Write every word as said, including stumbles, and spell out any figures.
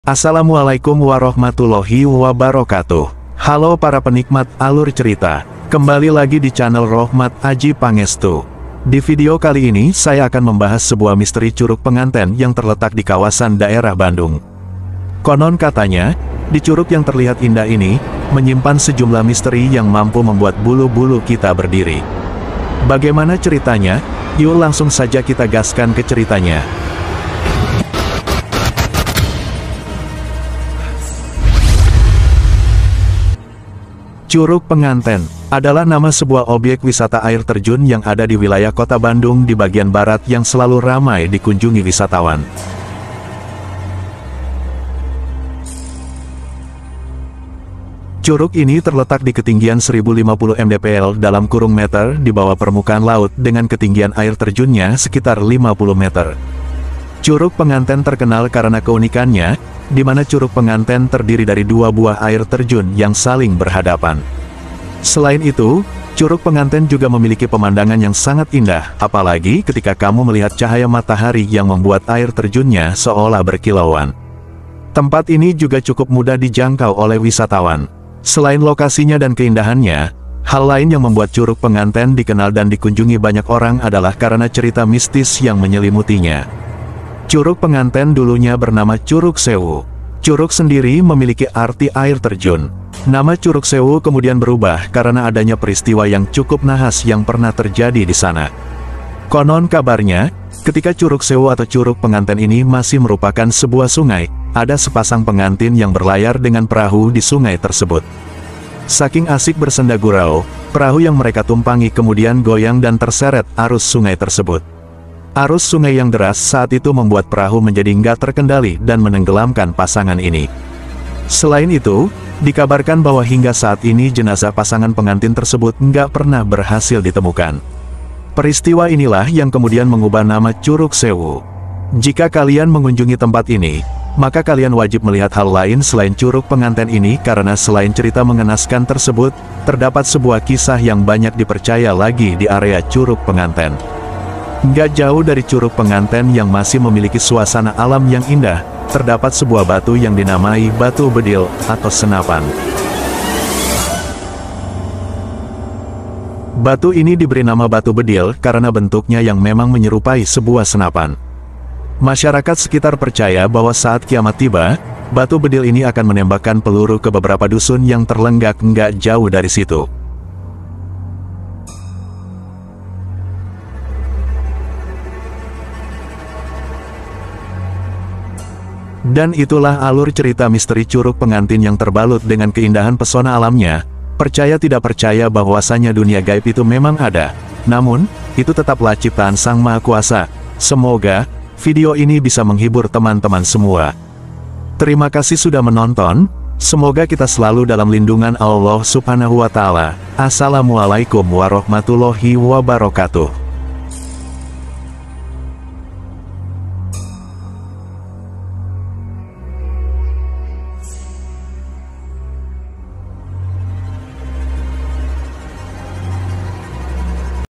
Assalamualaikum warahmatullahi wabarakatuh. Halo para penikmat alur cerita, kembali lagi di channel Rohmat Aji Pangestu. Di video kali ini saya akan membahas sebuah misteri Curug Penganten yang terletak di kawasan daerah Bandung. Konon katanya, di curug yang terlihat indah ini, menyimpan sejumlah misteri yang mampu membuat bulu-bulu kita berdiri. Bagaimana ceritanya? Yuk langsung saja kita gaskan ke ceritanya. Curug Penganten adalah nama sebuah objek wisata air terjun yang ada di wilayah kota Bandung di bagian barat yang selalu ramai dikunjungi wisatawan. Curug ini terletak di ketinggian seribu lima puluh mdpl dalam kurung meter di bawah permukaan laut dengan ketinggian air terjunnya sekitar lima puluh meter. Curug Penganten terkenal karena keunikannya, di mana Curug Penganten terdiri dari dua buah air terjun yang saling berhadapan. Selain itu, Curug Penganten juga memiliki pemandangan yang sangat indah, apalagi ketika kamu melihat cahaya matahari yang membuat air terjunnya seolah berkilauan. Tempat ini juga cukup mudah dijangkau oleh wisatawan. Selain lokasinya dan keindahannya, hal lain yang membuat Curug Penganten dikenal dan dikunjungi banyak orang adalah karena cerita mistis yang menyelimutinya. Curug Penganten dulunya bernama Curug Sewu. Curug sendiri memiliki arti air terjun. Nama Curug Sewu kemudian berubah karena adanya peristiwa yang cukup nahas yang pernah terjadi di sana. Konon kabarnya, ketika Curug Sewu atau Curug Penganten ini masih merupakan sebuah sungai, ada sepasang pengantin yang berlayar dengan perahu di sungai tersebut. Saking asik bersenda gurau, perahu yang mereka tumpangi kemudian goyang dan terseret arus sungai tersebut. Arus sungai yang deras saat itu membuat perahu menjadi nggak terkendali dan menenggelamkan pasangan ini. Selain itu, dikabarkan bahwa hingga saat ini jenazah pasangan pengantin tersebut nggak pernah berhasil ditemukan. Peristiwa inilah yang kemudian mengubah nama Curug Sewu. Jika kalian mengunjungi tempat ini, maka kalian wajib melihat hal lain selain Curug Penganten ini karena selain cerita mengenaskan tersebut, terdapat sebuah kisah yang banyak dipercaya lagi di area Curug Penganten. Nggak jauh dari Curug Penganten yang masih memiliki suasana alam yang indah, terdapat sebuah batu yang dinamai Batu Bedil atau Senapan. Batu ini diberi nama Batu Bedil karena bentuknya yang memang menyerupai sebuah senapan. Masyarakat sekitar percaya bahwa saat kiamat tiba, Batu Bedil ini akan menembakkan peluru ke beberapa dusun yang terlenggak nggak jauh dari situ. Dan itulah alur cerita misteri Curug Penganten yang terbalut dengan keindahan pesona alamnya. Percaya tidak percaya bahwasanya dunia gaib itu memang ada, namun, itu tetaplah ciptaan Sang Maha Kuasa. Semoga video ini bisa menghibur teman-teman semua. Terima kasih sudah menonton, semoga kita selalu dalam lindungan Allah Subhanahu wa Ta'ala. Assalamualaikum warahmatullahi wabarakatuh.